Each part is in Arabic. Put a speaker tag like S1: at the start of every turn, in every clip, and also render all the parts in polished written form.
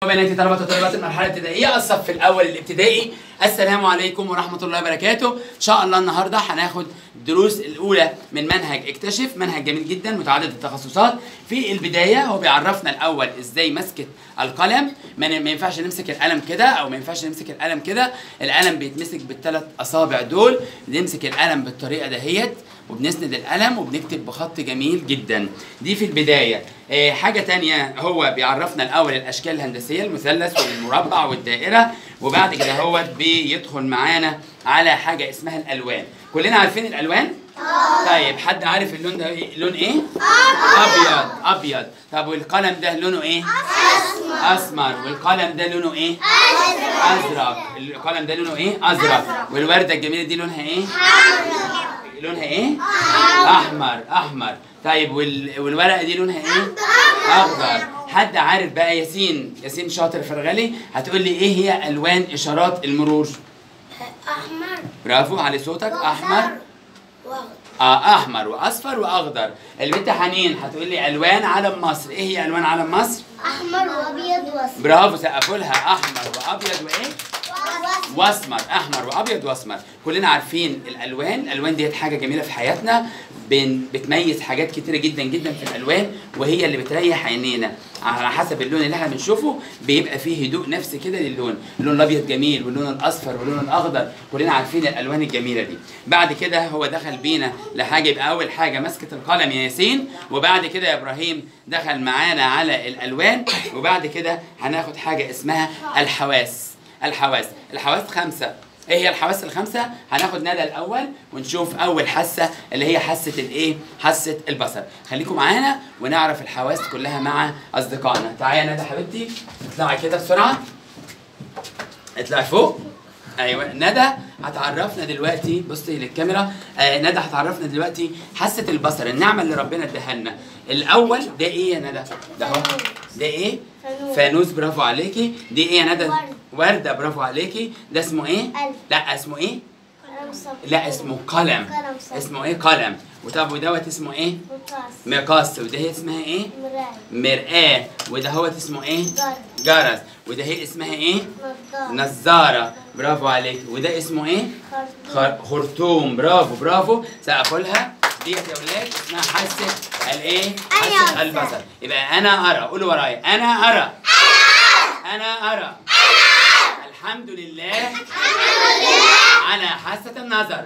S1: وبناتي طلبة وطالبات المرحلة الابتدائية الصف الأول الابتدائي، السلام عليكم ورحمة الله وبركاته. إن شاء الله النهاردة هناخد الدروس الأولى من منهج اكتشف، منهج جميل جدا متعدد التخصصات. في البداية هو بيعرفنا الأول إزاي مسكة القلم. ما ينفعش نمسك القلم كده أو ما ينفعش نمسك القلم كده، القلم بيتمسك بالثلاث أصابع دول. بنمسك القلم بالطريقة دهيت وبنسند القلم وبنكتب بخط جميل جدا. دي في البداية. حاجة تانية هو بيعرفنا الأول الأشكال الهندسية، المثلث والمربع والدائرة، وبعد كده هو بيدخل معانا على حاجة اسمها الألوان. كلنا عارفين الألوان؟ طيب حد عارف اللون ده لون إيه؟ أبيض. أبيض. طب والقلم ده لونه إيه؟ أسمر. والقلم ده لونه إيه؟ أزرق. القلم ده لونه إيه؟ أزرق. والوردة الجميلة دي لونها إيه؟ لونها ايه؟ احمر. احمر. طيب والورقه دي لونها ايه؟ اخضر. حد عارف بقى؟ ياسين شاطر فرغلي، هتقول لي ايه هي الوان اشارات المرور؟
S2: احمر.
S1: برافو، علي صوتك. احمر
S2: واخضر.
S1: احمر واصفر واخضر. البنت حنين هتقول لي الوان علم مصر. ايه هي الوان علم مصر؟
S2: احمر وابيض واسمر.
S1: برافو، سقفوا لها. احمر وابيض وايه؟ واسمر. احمر وابيض واسمر. كلنا عارفين الالوان ديت حاجه جميله في حياتنا، بتميز حاجات كتيره جدا جدا في الالوان، وهي اللي بتريح عينينا. على حسب اللون اللي احنا بنشوفه بيبقى فيه هدوء نفسي كده للون. اللون الابيض جميل واللون الاصفر واللون الاخضر، كلنا عارفين الالوان الجميله دي. بعد كده هو دخل بينا لحاجه، يبقى اول حاجه مسكه القلم يا ياسين، وبعد كده يا ابراهيم دخل معانا على الالوان، وبعد كده هناخد حاجه اسمها الحواس. الحواس 5. ايه هي الحواس ال5؟ هناخد ندى الاول ونشوف اول حاسه اللي هي حاسه الايه؟ حاسه البصر. خليكم معانا ونعرف الحواس كلها مع اصدقائنا. تعالي يا ندى حبيبتي، اطلعي كده بسرعه، اطلعي فوق. ايوه، ندى هتعرفنا دلوقتي، بصي للكاميرا. ندى هتعرفنا دلوقتي حاسه البصر، النعمه اللي ربنا اداها لنا. الاول ده ايه يا ندى؟ ده اهو. ده ايه؟ فانوس. برافو عليكي. دي ايه يا ندى؟ ورده. برافو عليكي. ده اسمه ايه؟ لا اسمه ايه؟ لا اسمه قلم. اسمه ايه؟ قلم. وطب ودوت اسمه ايه؟ مقص. وده هي اسمها ايه؟ مرآة. وده هو اسمه ايه؟ جرس. وده هي اسمها ايه؟ نظارة. برافو عليك. وده اسمه ايه؟ خرطوم. برافو. سقفوا لها. ديت يا ولاد اسمها حاسة الايه؟ حاسة البصر. يبقى انا ارى، قولوا ورايا، انا ارى. انا ارى. الحمد لله على حاسة النظر.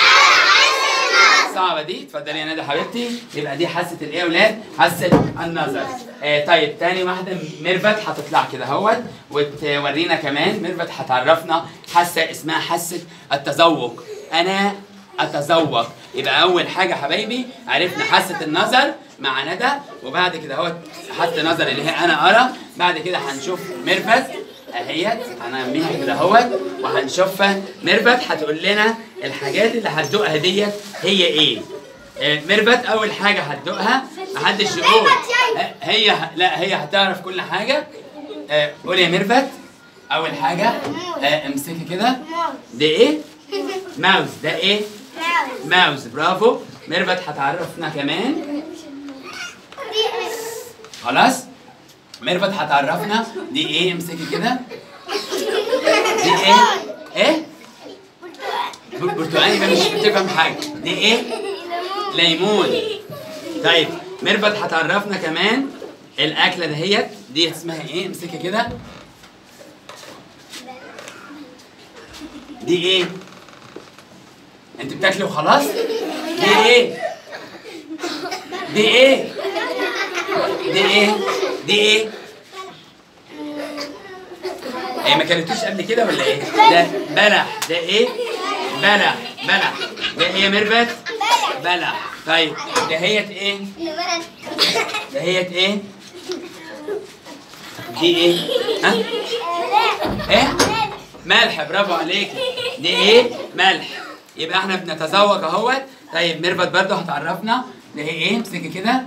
S1: صعبة دي. اتفضلي يا ندى حبيبتي. يبقى دي حاسة الايه يا ولاد؟ حاسة النظر. طيب تاني واحدة ميرفت هتطلع كده اهوت وتورينا كمان. ميرفت هتعرفنا حاسة اسمها حاسة التذوق. انا اتذوق. يبقى اول حاجة حبايبي عرفنا حاسة النظر مع ندى، وبعد كده اهوت حاسة النظر اللي هي انا ارى. بعد كده هنشوف ميرفت اهيت، هنعميها كده اهوت وهنشوفها. ميرفت هتقول لنا الحاجات اللي هتدوقها ديت هي ايه. ميرفت اول حاجه هتدوقها، محدش يقول هي هتعرف كل حاجه. قولي يا ميرفت. اول حاجه امسكي كده. ده ايه؟ ماوس. ده ايه؟ ماوس. برافو. ميرفت هتعرفنا كمان. خلاص ميرفت هتعرفنا دي ايه. امسكي كده. دي ايه؟ ايه؟ برتقالي. مش بتفهم حاجه. دي ايه؟ ليمون. طيب ميرفت هتعرفنا كمان الاكله دهيت دي اسمها ايه. امسكي كده. دي ايه؟ انت بتاكلي وخلاص؟ دي ايه؟ دي ايه؟ دي ايه؟ دي ايه؟ ايه ما كلتوش قبل كده ولا ايه؟ ده بلح. ده ايه؟ بلح. ده ايه يا ميرفت؟ بلح. طيب دهيت ايه؟ دهيت ايه؟ دي ايه؟ ها؟ ايه؟ ملح. برافو عليكي. دي ايه؟ ملح. يبقى احنا بنتذوق اهوت. طيب ميرفت برضه هتعرفنا ده هي ايه. امسكي كده.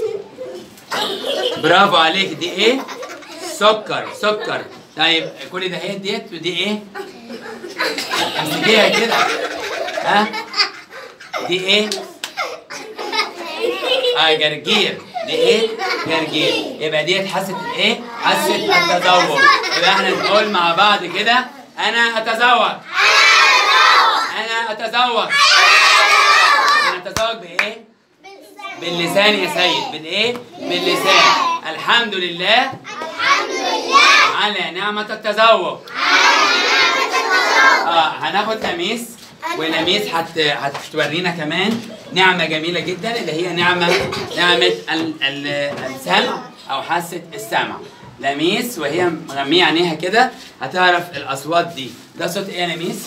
S1: برافو عليك. دي ايه؟ سكر. طيب كل ده هي ديت ودي ايه؟ امسكيها كده. ها؟ دي ايه؟ جرجير. دي ايه؟ جرجير. يبقى ديت حاسه الايه؟ حاسة التذوق. يبقى احنا نقول مع بعض كده: أنا أتذوق. أنا أتذوق. أنا أتذوق بإيه؟ باللسان يا سيد. بالإيه؟ باللسان. الحمد لله على نعمة التذوق. هناخد لميس، ولميس هتورينا كمان نعمة جميلة جدا اللي هي نعمة السمع أو حاسة السمع. لميس وهي مغمية عينيها كده هتعرف الأصوات دي. ده صوت إيه يا لميس؟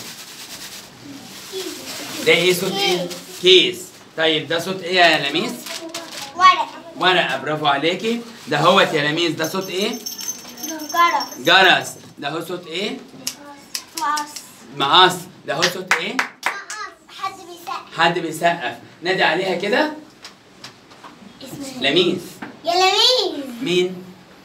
S1: ده إيه صوت إيه؟ كيس. طيب ده صوت إيه يا لميس؟ ورقة. برافو عليكي. ده هوت يا لميس ده صوت إيه؟ جرس. ده هو صوت إيه؟ مقص. ده هو صوت إيه؟ حد بيسقف. نادي عليها كده. لميس.
S2: يا لميس.
S1: مين؟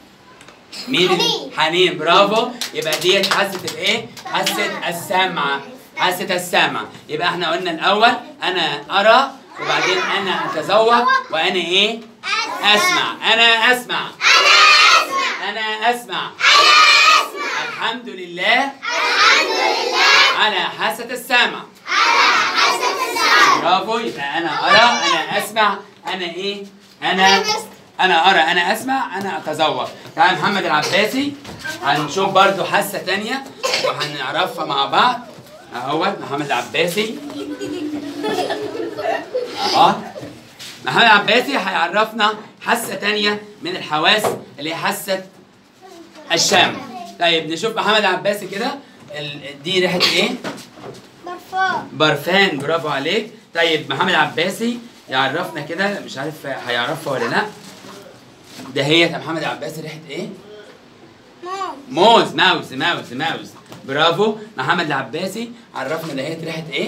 S1: حنين. برافو. يبقى ديت حاسة الايه؟ حاسة السمع. حاسة السمع. يبقى احنا قلنا الأول أنا أرى، وبعدين أنا أتذوق، وأنا إيه؟ أسمع. أنا أسمع. أنا أسمع. الحمد لله على حاسة السمع. برافو. يبقى أنا أرى، أنا أسمع، أنا إيه؟ أنا أرى، أنا أسمع، أنا أتذوق. تعال محمد العباسي هنشوف برضو حاسة تانية وهنعرفها مع بعض. أهوت محمد العباسي. محمد العباسي هيعرفنا حاسة تانية من الحواس اللي هي حاسة الشم. طيب نشوف محمد العباسي كده. دي ريحة إيه؟ برفان. برافو عليك. طيب محمد العباسي يعرفنا كده، مش عارف هيعرفها ولا لا. ده هي يا محمد العباسي ريحة ايه؟ موز. ماوز. برافو. محمد العباسي عرفنا ده هي ريحة ايه؟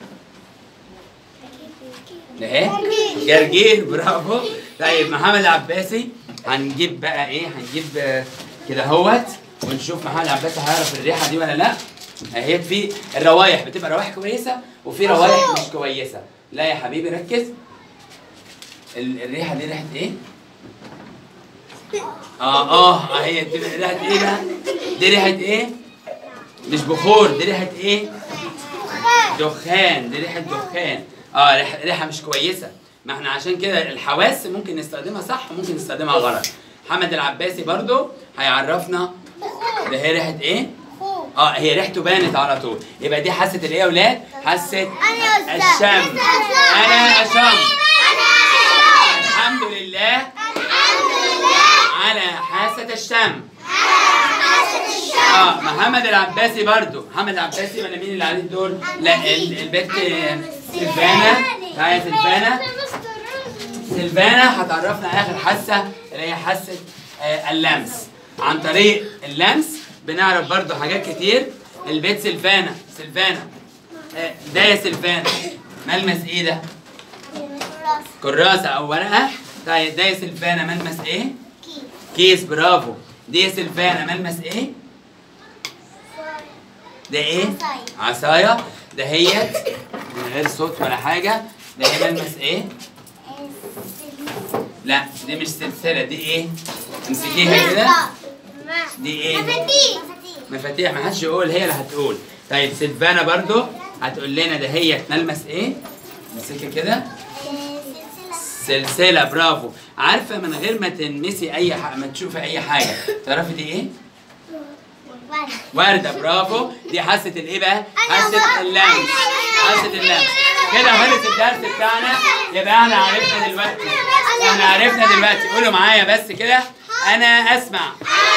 S1: ده هي جرجير. برافو. طيب محمد العباسي هنجيب بقى ايه؟ هنجيب كده اهوت ونشوف محمد العباسي هيعرف الريحة دي ولا لا. اهي في الروايح بتبقى روايح كويسة وفي روايح مش كويسة. لا يا حبيبي ركز. الريحة دي ريحة ايه؟ اهي دي ريحة ايه بقى؟ دي ريحة ايه؟ مش بخور. دي ريحة ايه؟ دخان. دي ريحة دخان. ريحة مش كويسة. ما احنا عشان كده الحواس ممكن نستخدمها صح وممكن نستخدمها غلط. محمد العباسي برضو هيعرفنا ده هي ريحة ايه؟ هي ريحته بانت على طول. يبقى دي حاسة الايه يا اولاد؟ حاسة الشم. انا اشم. الحمد لله على حاسة الشم. محمد العباسي برضو. محمد العباسي ولا مين اللي قاعدين دول؟ لا البنت سلفانا. تعالى سلفانا هتعرفنا اخر حاسة اللي هي حاسة اللمس. عن طريق اللمس بنعرف برضو حاجات كتير. البيت سلفانا. ده يا سلفانا ملمس ايه ده؟ كراسة او ورقة. طيب ده يا سلفانا ملمس ايه؟ كيس. برافو. دي يا سلفانا ملمس ايه؟ ده ايه؟ عصاية. دهيت من غير صوت ولا حاجة. ده هي ملمس ايه؟ لا دي مش سلسلة. دي ايه؟ امسكيها كده. دي ايه؟ مفاتيح. ما حدش يقول، هي اللي هتقول. طيب سلفانا برضو هتقول لنا ده هي ملمس ايه؟ امسكها كده. سلسلة. برافو. عارفة من غير ما تلمسي ما تشوفي أي حاجة تعرفي دي إيه؟ وردة. برافو. دي حاسة الإيه بقى؟ حاسة اللمس. حاسة اللمس. كده خلص الدرس بتاعنا. يبقى احنا عرفنا دلوقتي. قولوا معايا بس كده. أنا أسمع.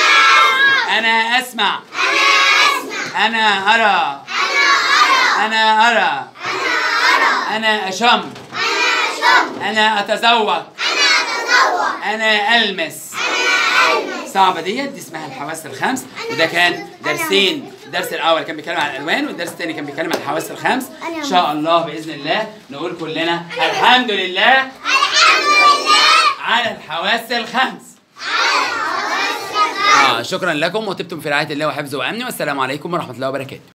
S1: أنا أرى. أنا أشم. أنا أتذوق. أنا ألمس. صعبة دي اسمها الحواس الخمس. وده كان درسين. الدرس الأول كان بيتكلم عن الألوان، والدرس الثاني كان بيتكلم عن الحواس الخمس. إن شاء الله بإذن الله نقول كلنا الحمد لله على الحواس الخمس. شكرا لكم وطبتم في رعاية الله وحفظه وأمنه، والسلام عليكم ورحمة الله وبركاته.